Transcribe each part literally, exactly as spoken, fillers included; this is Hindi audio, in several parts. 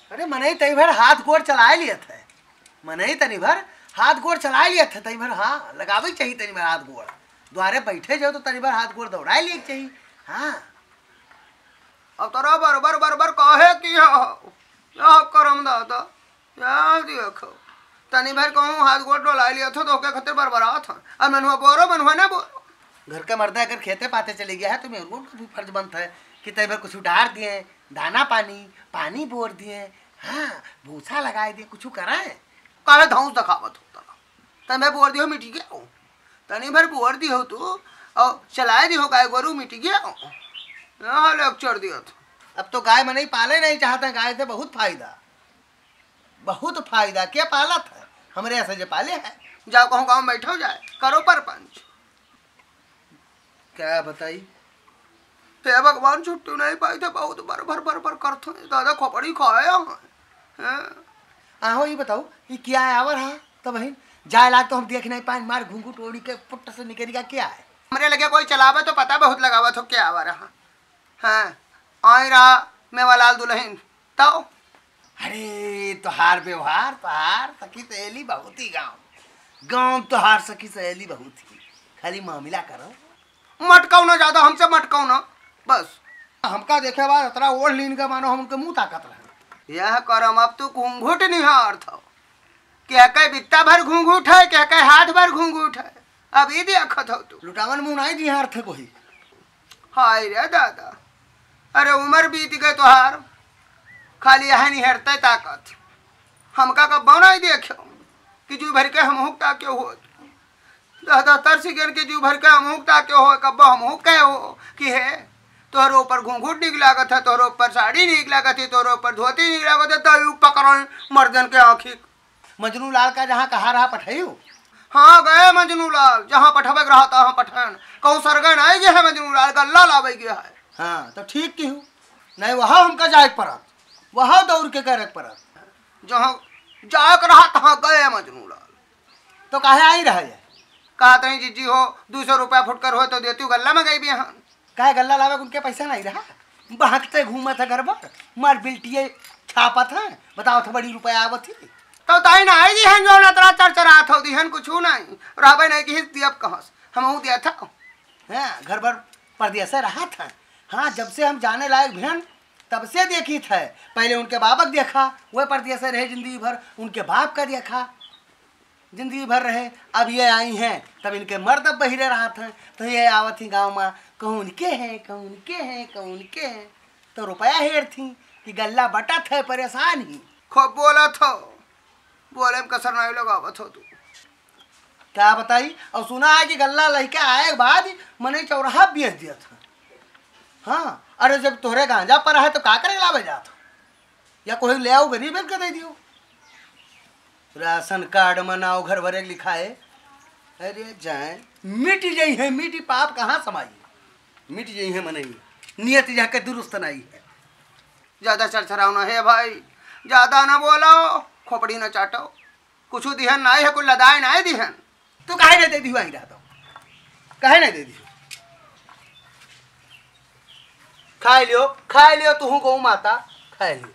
अरे मनई तई भर हाथ गोड़ चला लिए थे, मनई तनी भर हाथ गोड़ चला लिए थे तई भर। हाँ लगावे चाहिए तनी भर हाथ गोड़, द्वारे बैठे जाओ तो तनी भर हाथ गोड़ दौड़ा लिए चाहिए। हाँ अब तोरा बरबर बरबर कहे कि या करम दादा या देखो तनी भर कहूँ हाथ गोड़ डोला लिया था तो के खातिर बरबरा था। अब मनहुआ बोरो मनहुआ ना बोरो। घर का मर्दा अगर खेते पाते चले गया है तो मेरे को भी फर्ज बनता है कि तई भर कुछ डार दिए, दाना पानी पानी बोर दिए, हाँ भूसा लगाए दिए, कुछ कराए। काहे धौस दिखावत होता तनी भर बोर दियो मिटी गया तनी भर बोर दियो तू और चलाए दियो गाय गोरू मिटी गया यहाँ लेक्चर दिया था। अब तो गाय में नहीं पाले नहीं चाहते, गाय से बहुत फायदा, बहुत फायदा। क्या पाला था हमारे ऐसे जो पाले है। जाओ कहूँ गाँव बैठो जाए करो परपंच। क्या बताई ते भगवान छुट्टी नहीं पाई थे बहुत बार भर भर भर करते दादा खोपड़ी खाया आहो। ये बताओ ये क्या है आवर है तो बहन जाए लाग तो हम देख नहीं पाए, मार घूंघू टोड़ी के पुट्ट से निकलेगा क्या है। हमरे लगे कोई चलावे तो पता बहुत लगावा तो क्या आवा रहा। हाँ आई रहा मैं वालाल दुल्हन तो अरे तोहार व्यवहार तोहार सखी सहेली बहुत ही, गाँव गाँव तोहार सखी सहेली बहुत ही, खाली मामला करो मटकाओ ना ज्यादा हमसे मटकाओ ना बस। हमका देखे बाद इतना ओढ़ लीन का मानो हम उनके मुंह ताकत रहे। यह करम अब तू घूंघूट निहार था क्या कह बित्ता भर घूंघूट है क्या कह हाथ भर घूंघूट है। अब ये देखत हो तू लुटावन मुंह नहीं दिया अर्थ कोई। हाय रे दादा अरे उम्र बीत गए तोहार खाली यह निहरते ताकत। हमका कब नहीं देखो कि जू भर के हम हुक्ता क्यों हो दादा तरस गन के जू भर के हम हुक्ता क्यों हो कब हम हुक कहे हो कि है तोहरो ऊपर घूंघूट निक लागत है, तोहरो ऊपर साड़ी निक लागत है, तोहरो ऊपर धोती निक लागत है, तो पकड़ मर्दन के आँखी। मजनू लाल का जहाँ कहा रहा पठाइयो। हाँ गए मजनू लाल जहाँ पठवे रहा तहाँ पठान कहूँ सरगन आए गया है मजनू लाल गल्ला लावे गया है। हाँ तो ठीक की हूँ नहीं वहाँ हमका जाए पड़ा, वहाँ दौड़ के करे पड़ा। जहाँ जाक रहा तहाँ गए मजनू लाल तो काहे आई रहा है। कहा तही जीजी हो दो सौ रुपया फुटकर हो तो देती गल्ला में गई भी यहाँ काहे गल्ला लावे उनके पैसा नहीं रहा, बहकते घूमे थे घर पर मार बिल्टिए छापत है। बताओ तो बड़ी रुपया आवत थी तो ताई ना आई दिहन जो ना तरा चरचरा था दिहन कुछ नहीं रहबे नहीं कि हिस दियब कहाँ हम हूँ दिया था। हाँ घर भर परदेश रहा था। हाँ जब से हम जाने लायक भेन तब से देखी थे, पहले उनके बाबक देखा वह परदेश रहे जिंदगी भर, उनके बाप का देखा जिंदगी भर रहे। अब ये आई हैं तब इनके मर्द अब बहिरे रहा था तो ये आवत थी गाँव में कहूँ उनके हैं कहूँ उनके हैं कहूँ उनके हैं तो रुपया हेर थी कि गल्ला बटा थे परेशान ही खूब बोला था बोले में कसर नहीं लगावत हो तू क्या बताई। और सुना है कि गल्ला लड़के आए के बाद मने चौराहा बेच दिया था। हाँ अरे जब तोहरे गांजा पर है तो का करे लावे जात या कोई ले आओ गरीब के दे दियो। राशन कार्ड मनाओ घर भरे लिखा है। अरे जाए मिट जाई है मिटी पाप कहाँ समाई मिट जाई है मनई नियत जाके दुरुस्त नहीं है। ज्यादा चरचराओ ना है भाई ज्यादा ना बोलो खोपड़ी न चाटो कुछ दिहन नहीं है कुछ लदाए नहीं दिहन। तो काहे नहीं दे दी आई रहा काहे नहीं दे दी। खाए लियो खाए लियो तू गौ माता खाए लियो।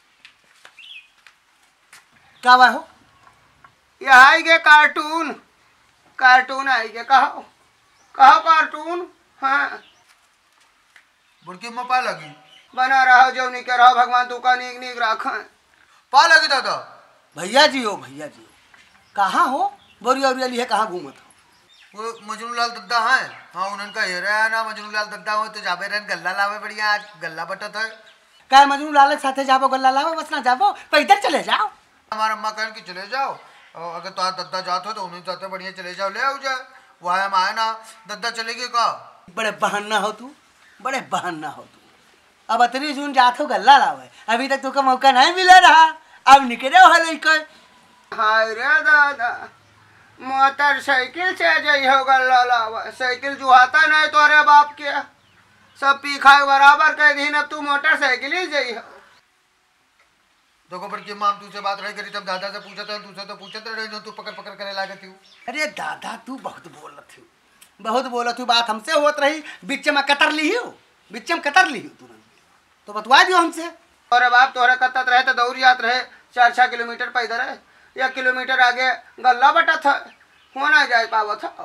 क्या हुआ हो ये आई गे कार्टून कार्टून आई गे कहो कहो कार्टून। हाँ बुड़की में पा लगी बना रहो जो नहीं के रहो भगवान तू का नीक नीक रख पा लगी दादा। भैया जी हो भैया जी हो कहाँ हो बोरिया उरिया लिए कहाँ घूमत हो। वो मजनू लाल दद्दा है। हाँ उनका हेरा है ना मजनू लाल दद्दा हो तो जाबे रहन गल्ला लावे बढ़िया आज गल्ला बटत है। क्या मजनू लाल के साथे जाबो गल्ला लावे बस ना जाबो तो इधर चले जाओ। हमारा अम्मा कहन कि चले जाओ और अगर तो दद्दा जाते हो तो उन्हें जाते बढ़िया चले जाओ ले आओ जाए वहाँ हम आए ना दद्दा चलेगी का। बड़े बहाना हो तू बड़े बहाना हो तू। अब अतरी जून जात हो गल्ला लावे अभी तक तुमको मौका नहीं मिला रहा अब निकले हो लेकर। हाय रे दादा मोटरसाइकिल से जाइ हो गल्ला लावा साइकिल जुहाता नहीं तोरे बाप के सब पी खाए बराबर कह दी अब तू मोटरसाइकिल ही जाइ हो। देखो पर कि माम तुझसे बात नहीं करी तब दादा से पूछा था तुझसे तो पूछते रहे जो तू पकड़ पकड़ करे लागे थी। अरे दादा तू बहुत बोलत थी बहुत बोलत थी बात हमसे होत रही बिच में कतर ली हो बिच में कतर ली हो तुरंत तो बतवा दियो हमसे तोरे बाप तोहरे कत्तत रहे तो दौड़ जात रहे चार छः किलोमीटर पैदल रहे, एक किलोमीटर आगे गल्ला बटा था, हो ना जाए पावा था।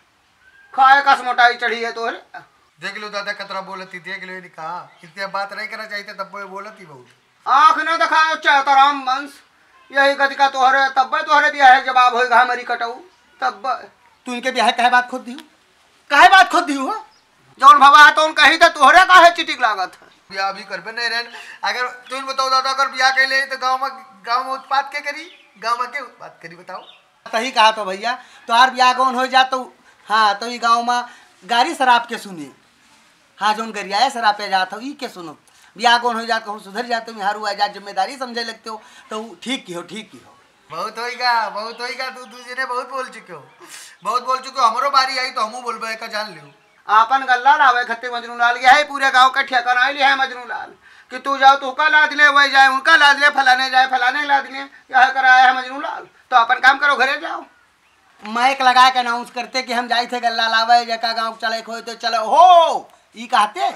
खाए कस मोटाई चढ़ी है तोहरे। देख लो दादा कतरा बोलती, देख लो ये कहा इतनी बात नहीं करना चाहिए तब वो बोलती बहुत। आँख न दिखाओ चौतराम वंश, यही गति का तोहरे तब तोहरे ब्याह है जवाब होगा हमारी कटाऊ तब। तू इनके ब्याह कहे बात खुद दी कहे बात खुद दी हो जौन भवा है तो उन कही तो तोहरे का है चिटिक लागत है। ब्याह भी कर नहीं रहन। अगर तुम बताओ दादा अगर ब्याह कर ले तो गाँव में गाँव में उत्पाद क्या करी, गाँव में क्या उत्पाद करी बताओ। सही कहा तो भैया, तो आर ब्याह कौन हो जा तो हाँ तो ये गाँव में गाड़ी शराब के सुने, हाँ जोन गरिया शराब पे जाता हो के सुनो, ब्याह कौन हो जाता हो सुधर जाते हो, हारू आ जा जिम्मेदारी समझे लगते हो तो ठीक की हो ठीक की हो। बहुत होएगा बहुत होएगा, तू दूसरे ने बहुत बोल चुके हो बहुत बोल चुके हो। हमारो बारी आई तो हमू बोलबे का जान लियो। आपन गल्ला लावे खत्ते मजनू लाल गया है पूरे गांव का ठेका ना लिया है मजनू लाल कि तू जाओ तो का लाद ले, वही जाए उनका लाद ले, फलाने जाए फलाने लाद ले, यह कराया है मजनू लाल। तो अपन काम करो घरे जाओ। माइक लगा के अनाउंस करते कि हम जाए थे गल्ला लावे जका गाँव चले खोए तो चलो हो ई कहते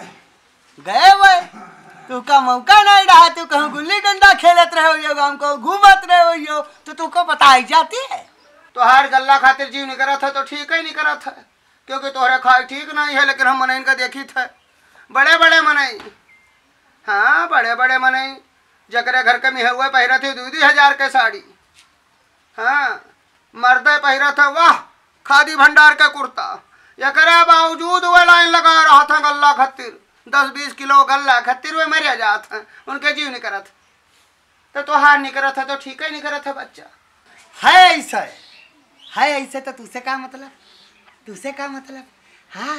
गए वे तू का मौका नहीं रहा, तू कहूँ गुल्ली डंडा खेलत रहे हो गाँव को घूमत रहे हो तो तुमको बताई जाती है। तो हर गल्ला खातिर जीव नहीं करा था तो ठीक ही नहीं करा था, क्योंकि तोहरे खाए ठीक नहीं है, लेकिन हम मनई का देखी थे बड़े बड़े मनई, हाँ बड़े बड़े मनई जकरे घर के मिहे हुए पहरा थे दो दो हजार के साड़ी, हाँ मर्दे पहरा था वाह खादी भंडार का कुर्ता, यकरे बावजूद वे लाइन लगा रहा था गल्ला खत्तिर, दस बीस किलो गल्ला खत्तिर वे मर जात हैं, उनके जीव नहीं करा था। तो तोहार नहीं करा था तो ठीक ही नहीं करा था बच्चा। है ऐसा है ऐसे तो तुझसे क्या मतलब, तुझसे क्या मतलब, हाँ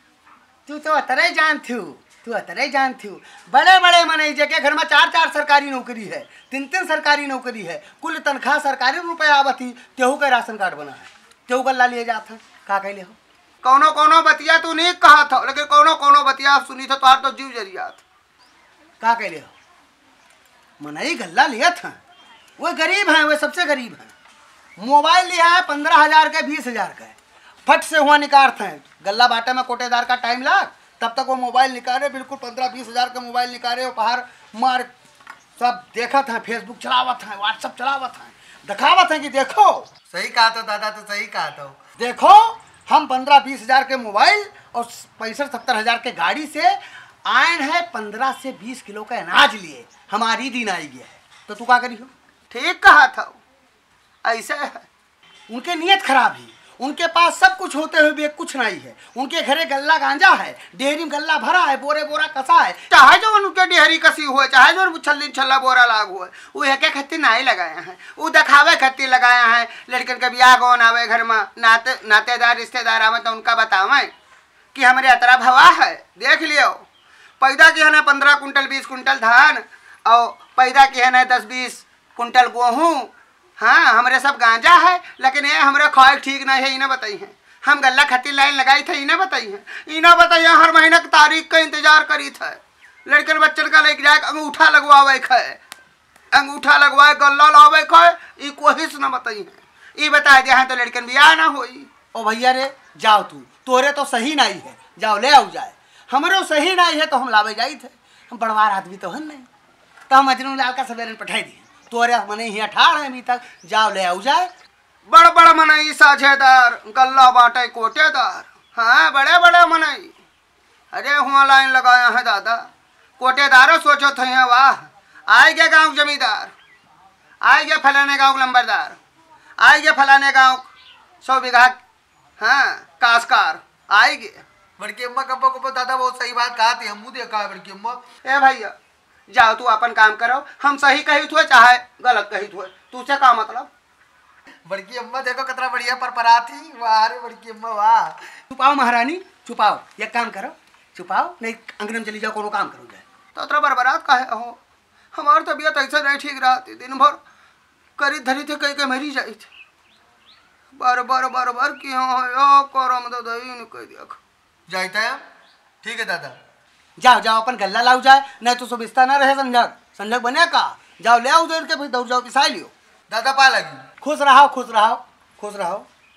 तू तो अतरे जानती हूँ तू अतरे जानती हूँ। बड़े बड़े मने जगह घर में चार चार सरकारी नौकरी है, तीन तीन सरकारी नौकरी है, कुल तनख्वाह सरकारी रुपया आवती, तेहू का राशन कार्ड बना है, तेहू गल्ला लिए जाता है का कहले हो। कौनो कौनो बतिया तू नहीं कहा था, लेकिन कौनो कौनो बतिया सुनी था तो तो जीव जरिया था। का कहले हो मनई गल्ला लिया था, वो गरीब हैं, वो सबसे गरीब हैं। मोबाइल लिया है पंद्रह हजार का बीस हजार का, फट से हुआ निकारते हैं गल्ला बाटे में कोटेदार का टाइम लाग तब तक वो मोबाइल निकाले, बिल्कुल पंद्रह बीस हजार का मोबाइल निकाले, उपहार मार सब देखत हैं, फेसबुक चलावत हैं, व्हाट्सअप चलावत हैं, दिखावत हैं कि देखो। सही कहा तो दादा, तो सही कहा तो देखो हम पंद्रह बीस हजार के मोबाइल और पैंसठ सत्तर हजार के गाड़ी से आयन है, पंद्रह से बीस किलो का अनाज लिए हमारी दिन आई गया है, तो तू क्या करी हो। ठीक कहा था, ऐसे है उनके नियत खराब ही, उनके पास सब कुछ होते हुए भी कुछ नहीं है, उनके घरे गल्ला गांजा है, डेहरी में गल्ला भरा है, बोरे बोरा कसा है, चाहे जो उनके डेहरी कसी हुए, चाहे जो छल्ली छल्ला बोरा लाग हुए, वो एक खत्ती नहीं लगाए हैं, वो दिखावे खत्ती लगाए हैं। लड़कन के ब्याह कौन आवे घर में, नाते नातेदार रिश्तेदार आवे तो उनका बतावे कि हमारे अतरा भवा है, देख लियो पैदा की है ना पंद्रह कुंटल बीस कुंटल धान और पैदा की है ना दस बीस कुंटल गेहूँ, हाँ हमारे सब गांजा है, लेकिन ये हमारे ख्वाहिश ठीक नहीं है, इन्हें बताई है। हम गल्ला खत्ती लाइन लगाई थे, इन्हें बताई है, इन्हें बताई है हर महीने की तारीख का इंतजार करी था। लड़कन बच्चन का लेके जाए अंगूठा लगवावे खे, अंगूठा लगवाए गल्ला लावे खे, ये कोशिश न बताई है, ये बता दिया है तो लड़कन ब्याह ना होई। ओ भैया रे जाओ तू, तोरे तो सही नहीं है, जाओ ले आओ जाए, हमारे सही नहीं है तो हम लावे जाई थे, हम बड़वार आदमी तो है नहीं, तो हम मजनू लाल का सवेरे पठाई दिए, तोरे मने ही ठाड़ है अभी तक, जाओ ले आओ जाए। बड़ बड़ मनई साझेदार गल्ला बाटे कोटेदार, हाँ बड़े बड़े मनई, अरे हुआ लाइन लगाया है दादा, कोटेदारों सोचो थे वाह आए गए गाँव जमींदार, आए गए फलाने गाँव लंबरदार, आए गए फलाने गाँव सौ बीघा हाँ काशकार आए गए। बड़की अम्मा कब्बो कब्बो दादा बहुत सही बात कहा थी, हमू देखा है बड़की अम्मा। ए भैया जाओ तू अपन काम करो, हम सही कही थे चाहे गलत कही थे, तुझसे का मतलब। बड़की अम्मा देखो कितना बढ़िया परपरा थी, वाह रे बड़की अम्मा वाह। छुपाओ महारानी छुपाओ, एक काम करो छुपाओ, नहीं अंगन में चली जाओ, कोनो काम करो जाए। तो उतना बरबरात का है हो, हमारी तबीयत ऐसे नहीं ठीक रहा थी, दिन भर करी धरी थे कहीं के मरी जाई थी, बार बार बार बार की हाँ करम तो दही नहीं कह दिया जाता है। ठीक है दादा जाओ जाओ अपन गल्ला लाओ जाए, नहीं तो सुबिस्ता ना रहे संजक, संजक बने का, जाओ ले आओ उधर के, फिर दौड़ जाओ पिसाई लियो। दादा पा लगी, खुश रहो खुश रहो खुश रहो।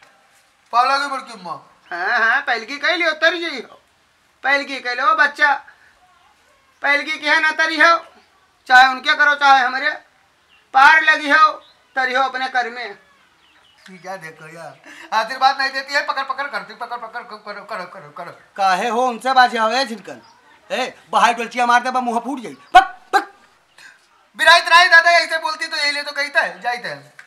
पा लगी बड़की अम्मा। हाँ हाँ पहलकी कह लियो तरी जी हो, पहलकी कह लो बच्चा, पहलकी की है ना तरी हो, चाहे उनके करो चाहे हमारे, पार लगी हो तरी हो अपने कर में। क्या देखो यार आशीर्वाद नहीं देती है, पकड़ पकड़ करती, पकड़ पकड़ करो करो करो करो। काहे हो उनसे बाजी आवे छिनकन ए बाहर डोलचिया मारते बा मुंह फूट जाई। बक बक बिराई तराई दादा ऐसे बोलती तो यही ले तो कहता है जाते हैं।